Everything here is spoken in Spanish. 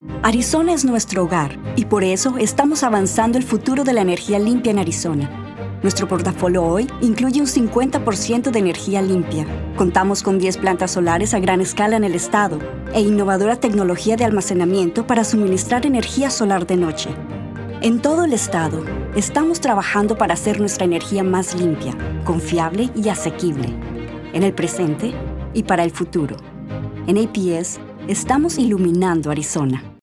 Arizona es nuestro hogar y por eso estamos avanzando el futuro de la energía limpia en Arizona. Nuestro portafolio hoy incluye un 50% de energía limpia. Contamos con 10 plantas solares a gran escala en el estado e innovadora tecnología de almacenamiento para suministrar energía solar de noche. En todo el estado, estamos trabajando para hacer nuestra energía más limpia, confiable y asequible, en el presente y para el futuro. En APS, estamos iluminando Arizona.